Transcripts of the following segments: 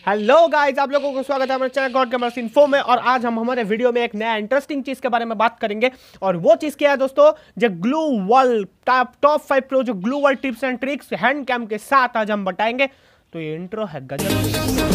Hello guys, आप लोगों को स्वागत है हमारे चैनल गॉड गेमर्स इन्फो में। और आज हम हमारे वीडियो में एक नया इंटरेस्टिंग चीज के बारे में बात करेंगे। और वो चीज क्या है दोस्तों, जो ग्लू वॉल टॉप 5 प्रो जो glue wall tips and tricks hand cam के साथ आज हम बताएंगे। तो ये इंट्रो है गजब।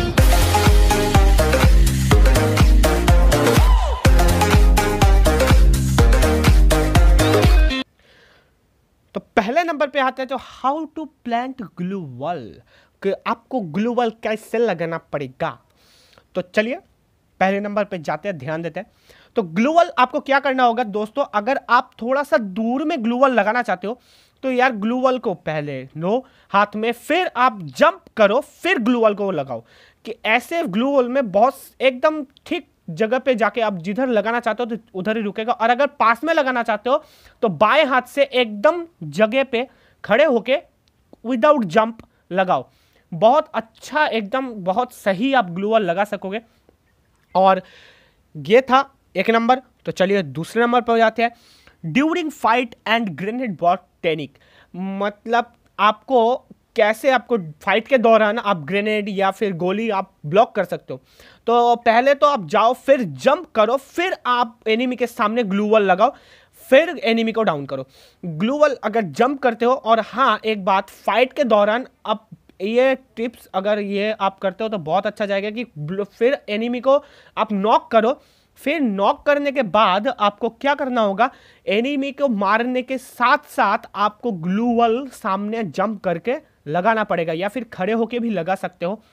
तो पहले नंबर पे आते हैं तो how to plant glue wall, कि आपको ग्लू वॉल कैसे लगाना पड़ेगा। तो चलिए पहले नंबर पे जाते हैं, ध्यान देते हैं। तो ग्लू वॉल आपको क्या करना होगा दोस्तों, अगर आप थोड़ा सा दूर में ग्लू वॉल लगाना चाहते हो तो यार ग्लू वॉल को पहले लो हाथ में, फिर आप जंप करो, फिर ग्लू वॉल को लगाओ। कि ऐसे ग्लू वॉल में बहुत एकदम ठीक जगह पे जाके आप जिधर लगाना चाहते हो तो उधर ही रुकेगा। और अगर पास में लगाना चाहते हो तो बाएं हाथ से एकदम जगह पे खड़े होके विदाउट जंप लगाओ। बहुत अच्छा, एकदम बहुत सही आप ग्लू वॉल लगा सकोगे। और ये था एक नंबर। तो चलिए दूसरे नंबर पर जाते हैं। During fight and grenade bot technique, मतलब आपको कैसे आपको फाइट के दौरान आप ग्रेनेड या फिर गोली आप ब्लॉक कर सकते हो। तो पहले तो आप जाओ, फिर जंप करो, फिर आप एनिमी के सामने ग्लू वॉल लगाओ, फिर एनिमी को डाउन करो। ग्लू वॉल अगर जंप करते हो, और हाँ एक बात, फाइट के दौरान आप ये टिप्स अगर ये आप करते हो तो बहुत अच्छा जाएगा कि फिर एनिमी को आप नॉक करो। फिर नॉक करने के बाद आपको क्या करना होगा, एनिमी को मारने के साथ साथ आपको ग्लू वॉल सामने जंप करके लगाना पड़ेगा, या फिर खड़े होके भी लगा सकते हो,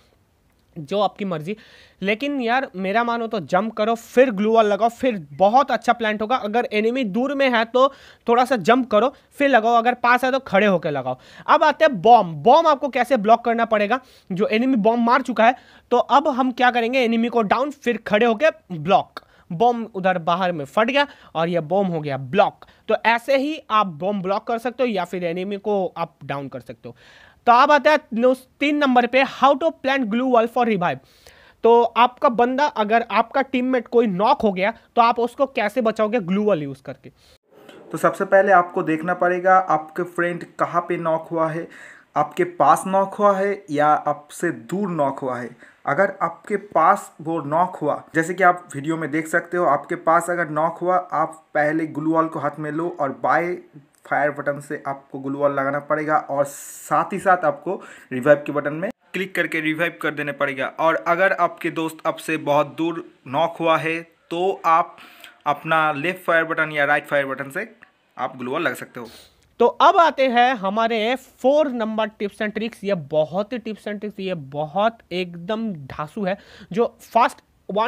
जो आपकी मर्जी। लेकिन यार मेरा मानो तो जंप करो फिर ग्लू वॉल लगाओ, फिर बहुत अच्छा प्लांट होगा। अगर एनिमी दूर में है तो थोड़ा सा जंप करो फिर लगाओ, अगर पास है तो खड़े होकर लगाओ। अब आते हैं बॉम्ब। बॉम्ब आपको कैसे ब्लॉक करना पड़ेगा। जो एनिमी बॉम्ब मार चुका है तो अब हम क्या करेंगे, एनिमी को डाउन, फिर खड़े होकर ब्लॉक। बॉम्ब उधर बाहर में फट गया और यह बॉम्ब हो गया ब्लॉक। तो ऐसे ही आप बॉम्ब ब्लॉक कर सकते हो या फिर एनिमी को आप डाउन कर सकते हो। तो अब आता है 3 नंबर पे, how to plant glue wall for revive. तो आपका बंदा, अगर आपका टीममेट कोई नॉक हो गया तो आप उसको कैसे बचाओगे ग्लू वॉल यूज करके। तो सबसे पहले आपको देखना पड़ेगा आपके फ्रेंड कहाँ पे नॉक हुआ है, आपके पास नॉक हुआ है या आपसे दूर नॉक हुआ है। अगर आपके पास वो नॉक हुआ, जैसे कि आप वीडियो में देख सकते हो, आपके पास अगर नॉक हुआ, आप पहले ग्लू वॉल को हाथ में लो और बाय फायर बटन से आपको ग्लू वॉल लगाना पड़ेगा, और साथ ही साथ आपको रिवाइव के बटन में क्लिक करके रिवाइव कर देने पड़ेगा। और अगर आपके दोस्त आपसे बहुत दूर नॉक हुआ है तो आप अपना लेफ्ट फायर बटन या राइट फायर बटन से आप ग्लू वॉल लगा सकते हो। तो अब आते हैं हमारे 4 नंबर टिप्स एंड ट्रिक्स। ये बहुत ही टिप्स एंड ट्रिक्स, ये बहुत एकदम ढासू है। जो fast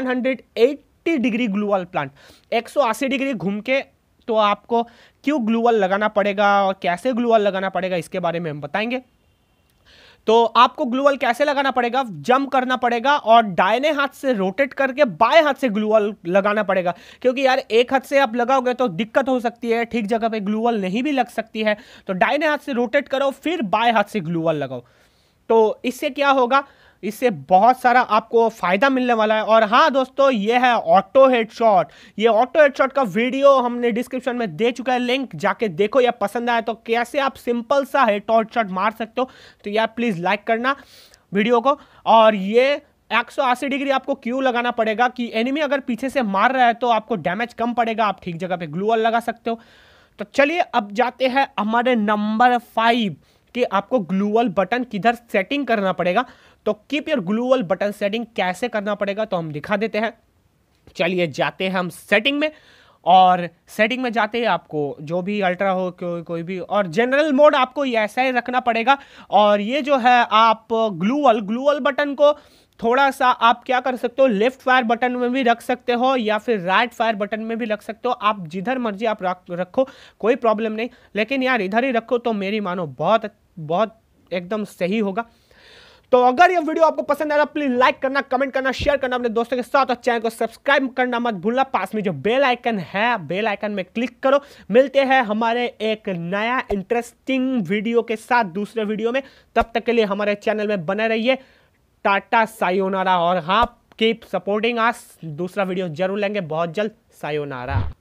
180 degree glue wall plant, 180 degree घूम के तो आपको क्यों ग्लू वॉल लगाना पड़ेगा और कैसे ग्लू वॉल लगाना पड़ेगा इसके बारे में हम बताएंगे। तो आपको ग्लू वॉल कैसे लगाना पड़ेगा, जंप करना पड़ेगा और दाहिने हाथ से रोटेट करके बाएं हाथ से ग्लू वॉल लगाना पड़ेगा। क्योंकि यार एक हाथ से आप लगाओगे तो दिक्कत हो सकती है, ठीक जगह पे ग्लू वॉल नहीं भी लग सकती है। तो दाहिने हाथ से रोटेट करो, फिर बाएं हाथ से ग्लू वॉल लगाओ। तो इससे क्या होगा, इससे बहुत सारा आपको फायदा मिलने वाला है। और हाँ दोस्तों, ये है ऑटो हेडशॉट। ये ऑटो हेडशॉट का वीडियो हमने डिस्क्रिप्शन में दे चुका है, लिंक जाके देखो। या पसंद आए तो कैसे आप सिंपल सा हेडशॉट मार सकते हो, तो यार प्लीज लाइक करना वीडियो को। और ये 180 डिग्री आपको क्यों लगाना पड़ेगा, कि एनिमी अगर पीछे से मार रहा है तो आपको डैमेज कम पड़ेगा, आप ठीक जगह पे ग्लू वॉल लगा सकते हो। तो चलिए अब जाते हैं हमारे नंबर 5 कि आपको ग्लू वॉल बटन किधर सेटिंग करना पड़ेगा। तो keep your glue wall button setting कैसे करना पड़ेगा तो हम दिखा देते हैं। चलिए जाते हैं हम सेटिंग में। और सेटिंग में जाते हैं, आपको जो भी अल्ट्रा हो कोई भी, और जनरल मोड आपको ऐसा ही रखना पड़ेगा। और ये जो है आप ग्लू वॉल बटन को थोड़ा सा आप क्या कर सकते हो, लेफ्ट फायर बटन में भी रख सकते हो या फिर राइट फायर बटन में भी रख सकते हो। आप जिधर मर्जी आप रखो, कोई प्रॉब्लम नहीं। लेकिन यार इधर ही रखो तो मेरी मानो बहुत बहुत एकदम सही होगा। तो अगर ये वीडियो आपको पसंद आया तो प्लीज लाइक करना, कमेंट करना, शेयर करना अपने दोस्तों के साथ, और चैनल को सब्सक्राइब करना मत भूलना। पास में जो बेल आइकन है, बेल आइकन में क्लिक करो। मिलते हैं हमारे एक नया इंटरेस्टिंग वीडियो के साथ दूसरे वीडियो में। तब तक के लिए हमारे चैनल में बने रहिए। Tata sayonara. और हाँ, कीप सपोर्टिंग अस। दूसरा वीडियो जरूर लेंगे बहुत जल्द। सायोनारा।